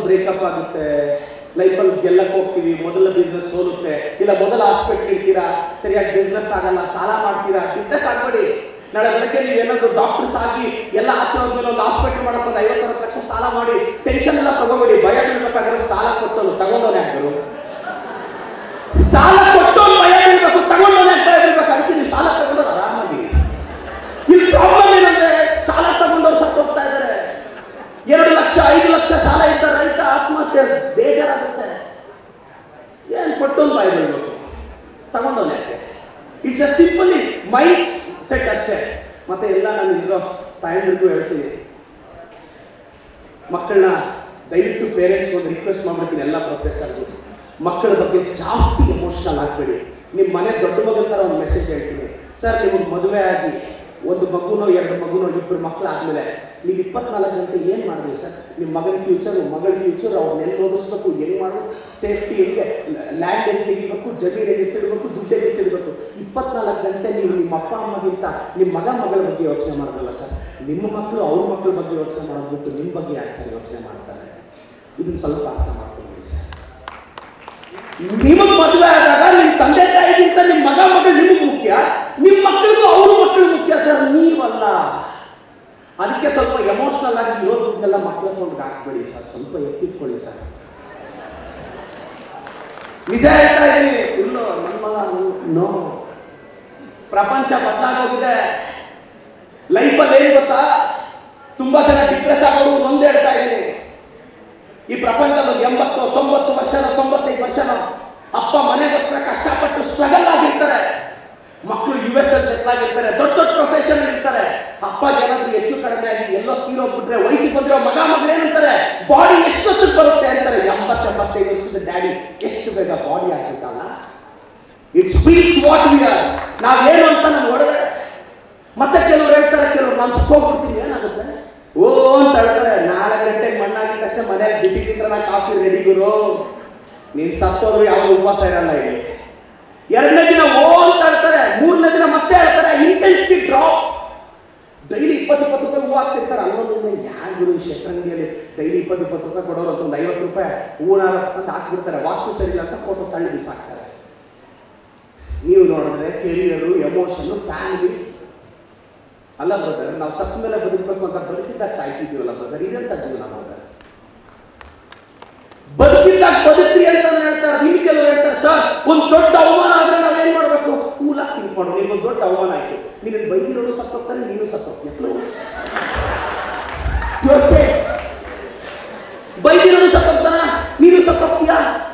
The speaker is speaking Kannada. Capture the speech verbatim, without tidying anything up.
ಬ್ರೇಕಪ್ ಆಗುತ್ತೆ, ಲೈಫಲ್ಲಿ ಗೆಲ್ಲಕ್ಕೆ ಹೋಗ್ತೀವಿ, ಮೊದಲ ಬಿಸ್ನೆಸ್ ಸೋಲುತ್ತೆ, ಇಲ್ಲ ಮೊದಲ ಹಾಸ್ಪಿಟ್ಲ್ ಇಡ್ತೀರಾ, ಸರಿಯಾಗಿ ಬಿಸ್ನೆಸ್ ಆಗಲ್ಲ, ಸಾಲ ಮಾಡ್ತೀರಾ. ಡಿಪ್ರೆಸ್ ಆಗಬೇಡಿ. ನಾಳೆ ಬೆಳಗ್ಗೆ ನೀವು ಏನಾದ್ರು ಡಾಕ್ಟರ್ಸ್ ಆಗಿ ಎಲ್ಲ ಆಚೆ ಹೋದ್ಮೇಲೆ ಒಂದು ಹಾಸ್ಪಿಟ್ಲ್ ಮಾಡಕ್ಕೆ ಒಂದು ಐವತ್ತರವತ್ತು ಲಕ್ಷ ಸಾಲ ಮಾಡಿ ಟೆನ್ಷನ್ ಎಲ್ಲ ತಗೋಬೇಡಿ. ಭಯ ಬೀಳ್ಬೇಕಾದ್ರೆ ಸಾಲ ಕೊಟ್ಟೋನು ತಗೊಂಡೋನೆ ಆಗ್ತರು, ಸಾಲ ಕೊಟ್ಟೋನು ಭಯ ಬೀಳ್ಬೇಕು, ತಗೊಂಡೋನೆ ಭಯ ಬೀಳ್ಬೇಕು. ಅದಕ್ಕೆ ನೀವು ಸಾಲ ತಗೊಂಡೋರು ಆರಾಮಾಗಿ. ಇಲ್ಲಿ ಪ್ರಾಬ್ಲಮ್ ಏನಂದ್ರೆ ಸಾಲ ತಗೊಂಡವ್ರು ಸತ್ತು ಹೋಗ್ತಾ ಇದ್ದಾರೆ. ಎರಡು ಲಕ್ಷ ಐದು ಲಕ್ಷ ಸಾಲ ಇದ್ದ ರೈತ ಆತ್ಮಹತ್ಯೆ, ಬೇಜಾರಾಗುತ್ತೆ. ಏನ್ ಕೊಟ್ಟೋನು ಭಯ ಬೀಳ್ಬೇಕು, ತಗೊಂಡೋನೆ ಯಾಕೆ? It's a simply mind set ಅಷ್ಟೇ. ಮತ್ತೆ ಎಲ್ಲ ನಾನು ಇರೋ ತಾಯಂದ್ರಿಗೂ ಹೇಳ್ತೀನಿ, ಮಕ್ಕಳನ್ನ ದಯವಿಟ್ಟು ಪೇರೆಂಟ್ಸ್ ಒಂದು ರಿಕ್ವೆಸ್ಟ್ ಮಾಡ್ಬಿಡ್ತೀನಿ, ಎಲ್ಲ ಪ್ರೊಫೆಸರ್ಗಳು, ಮಕ್ಕಳ ಬಗ್ಗೆ ಜಾಸ್ತಿ ಎಮೋಷನಲ್ ಆಗಬೇಡಿ. ನಿಮ್ಮ ಮನೆ ದೊಡ್ಡ ಮಗನ ಥರ ಒಂದು ಮೆಸೇಜ್ ಹೇಳ್ತೀನಿ. ಸರ್, ನಿಮಗೆ ಮದುವೆ ಆಗಿ ಒಂದು ಮಗುನೋ ಎರಡು ಮಗುನೋ ಇಬ್ಬರು ಮಕ್ಕಳು ಆದಮೇಲೆ ನೀವು ಇಪ್ಪತ್ನಾಲ್ಕು ಗಂಟೆ ಏನು ಮಾಡಿದ್ರಿ ಸರ್? ನಿಮ್ಮ ಮಗನ ಫ್ಯೂಚರು, ಮಗಳ ಫ್ಯೂಚರ್, ಅವ್ರನ್ನ ಎಲ್ಲಿ ಓದಿಸ್ಬೇಕು, ಹೆಂಗೆ ಮಾಡಬೇಕು, ಸೇಫ್ಟಿ ಹೆಂಗೆ, ಲ್ಯಾಂಡ್ ಹೆಂಗೆ ತೆಗಿಬೇಕು, ಜಮೀನು ಹೆಂಗೆ ಎತ್ತಿಡಬೇಕು, ದುಡ್ಡು ಹೆಂಗೆ ಎತ್ತಿಡಬೇಕು. ಇಪ್ಪತ್ನಾಲ್ಕು ಗಂಟೆ ನೀವು ನಿಮ್ಮ ಅಪ್ಪ ಅಮ್ಮಗಿಂತ ನಿಮ್ಮ ಮಗ ಮಗಳ ಬಗ್ಗೆ ಯೋಚನೆ ಮಾಡೋದಲ್ಲ ಸರ್. ನಿಮ್ಮ ಮಕ್ಕಳು ಅವ್ರ ಮಕ್ಕಳ ಬಗ್ಗೆ ಯೋಚನೆ ಮಾಡೋದ್ಬಿಟ್ಟು ನಿಮ್ಮ ಬಗ್ಗೆ ಯಾಕೆ ಸರ್ ಯೋಚನೆ ಮಾಡ್ತಾರೆ? ಇದನ್ನು ಸ್ವಲ್ಪ ಅರ್ಥ ಮಾಡ್ಕೊಂಡ್ಬಿಡಿ ಸರ್. ನಿಮಗೆ ಮದುವೆ ಆದಾಗ ನಿಮ್ಮ ತಂದೆ ತಾಯಿಗಿಂತ ನಿಮ್ಮ ಮಗ ಮಗಳು ನಿಮಗೆ ಮುಖ್ಯ, ನಿಮ್ಮ ಮಕ್ಕಳಿಗೂ ಅವ್ರ ಮಕ್ಕಳು ಮುಖ್ಯ ಸರ್, ನೀವಲ್ಲ. ಅದಕ್ಕೆ ಸ್ವಲ್ಪ ಎಮೋಷನಲ್ ಆಗಿ ಇರೋದನ್ನೆಲ್ಲ ಮಕ್ಕಳ ಕೊಂಡು ಹಾಕ್ಬೇಡಿ ಸರ್, ಸ್ವಲ್ಪ ಎತ್ತಿಟ್ಕೊಳ್ಳಿ ಸರ್. ನಿಜ ಹೇಳ್ತಾ ಇದ್ದೀನಿ, ಇಲ್ಲೋ ನನ್ನ ಮಗ ನೋ. ಪ್ರಪಂಚ ಬದಲಾಗೋಗಿದೆ. ಲೈಫಲ್ಲಿ ಏನು ಗೊತ್ತಾ, ತುಂಬಾ ಜನ ಡಿಪ್ರೆಸ್ ಆಗೋರು ಒಂದೇ ಹೇಳ್ತಾ ಇದ್ದೀನಿ. ಈ ಪ್ರಪಂಚದಲ್ಲಿ ಒಂದು ಎಂಬತ್ತು ತೊಂಬತ್ತು ವರ್ಷನೋ ತೊಂಬತ್ತೈದು ವರ್ಷನೋ ಅಪ್ಪ ಮನೆಗೋಸ್ಕರ ಕಷ್ಟಪಟ್ಟು ಸ್ಟ್ರಗಲ್ ಆಗಿರ್ತಾರೆ. ಮಕ್ಕಳು ಯು ಎಸ್ ಅಲ್ಲಿ ಸೆಟ್ಲ್ ಆಗಿರ್ತಾರೆ, ದೊಡ್ಡ ದೊಡ್ಡ ಪ್ರೊಫೆಷನ್ ಇರ್ತಾರೆ. ಅಪ್ಪಗೆ ಏನಾದ್ರು ಹೆಚ್ಚು ಕಡಿಮೆ ಆಗಿ ಎಲ್ಲೋ ತೀರೋಗ್ಬಿಟ್ರೆ ವಯಸ್ಸಿಗೆ ಬಂದಿರೋ ಮಗ ಮಗಳು ಏನಂತಾರೆ, ಬಾಡಿ ಎಷ್ಟೊತ್ತಿಗೆ ಬರುತ್ತೆ ಅಂತಾರೆ. ಎಂಬತ್ತು ಎಂಬತ್ತೈದು ವರ್ಷದ ಡ್ಯಾಡಿ ಎಷ್ಟು ಬೇಗ ಬಾಡಿ ಆಗ್ಬಿಟ್ಟಲ್ಲ. It speaks what we are. ನಾವೇನು ಅಂತ ನಮ್ಗೆ ಒಳಗಡೆ. ಮತ್ತೆ ಕೆಲವ್ರು ಹೇಳ್ತಾರೆ, ಕೆಲವ್ರು ನಾನು ಸುತ್ತೋಗ್ಬಿಡ್ತೀನಿ, ಏನಾಗುತ್ತೆ ಓ ಅಂತ ಹೇಳ್ತಾರೆ. ನಾಲ್ಕು ಗಂಟೆಗೆ ಮಣ್ಣಾಗಿದ ತಕ್ಷಣ ಮನೇಲಿ ಬಿಸಿ ತಿಂದ್ರೆ ಕಾಫಿ ರೆಡಿ ಗುರು, ನೀನು ಸತ್ತೋದ್ರು ಯಾವ ಉಪವಾಸ ಇರಲ್ಲ ಇಲ್ಲಿ. ಎರಡನೇ ದಿನ ಓ ಅಂತ ಹೇಳ್ತಾರೆ, ಮೂರನೇ ದಿನ ಮತ್ತೆ ಹೇಳ್ತಾರೆ, ಇಂಟೆನ್ಸಿಟಿ ಡ್ರಾಪ್. ಡೈಲಿ ಇಪ್ಪತ್ತು ಇಪ್ಪತ್ತು ರೂಪಾಯಿ ಹೂವು ಹಾಕ್ತಿರ್ತಾರೆ. ಅನ್ನೋದ್ರಿಂದ ಯಾರು ಗುರು ಶೆಟ್ರಂಗಡಿಯಲ್ಲಿ ಡೈಲಿ ಇಪ್ಪತ್ತು ಇಪ್ಪತ್ತು ರೂಪಾಯಿ ಕೊಡೋರು ಅಂತ ಒಂದು ಐವತ್ತು ರೂಪಾಯಿ ಹೂವನ ಅಂತ ಹಾಕ್ಬಿಡ್ತಾರೆ. ವಾಸ್ತು ಸರಿ ಇಲ್ಲ ಅಂತ ಫೋಟೋ ತಳ್ಳಿ ಬಿಸಾಕ್ತಾರೆ. ನೀವು ನೋಡಿದ್ರೆ ಕೆರಿಯರು, ಎಮೋಷನ್ನು, ಫ್ಯಾಮಿಲಿ ಅಲ್ಲ ಬ್ರದರ್. ನಾವು ಸತ್ತ ಮೇಲೆ ಬದುಕಬೇಕು ಅಂತ ಬದುಕಿದ್ದಾಗ ಸಾಯ್ತಿದ್ದೀವಲ್ಲ ಬ್ರದರ್, ಇದೆಂತ ಜೀವನ ಬ್ರದರ್? ಬದುಕಿದ್ದಾಗ ಬದುಕ್ರಿ ಅಂತ ಹೇಳ್ತಾರೆ. ಇಲ್ಲಿ ಕೆಲವರು ಹೇಳ್ತಾರೆ, ಸರ್ ಒಂದು ದೊಡ್ಡ ಅವಮಾನ ಆದ್ರೆ ನಾವೇನ್ ಮಾಡ್ಬೇಕು? ಕೂಲಾಗಿ ತಿನ್ಕೊಂಡು, ನಿಮ್ಗೊಂದು ದೊಡ್ಡ ಅವಮಾನ ಆಯ್ತು, ನೀನು ಬೈದಿರೋರು ಸತ್ತೋಗ್ತಾರೆ, ನೀನು ಸತ್ತೋಗ್ತೀಯ. ಬೈದಿರೋರು ಸತ್ತೋಗ್ತಾನ, ನೀನು ಸತ್ತೋಗ್ತೀಯಾ?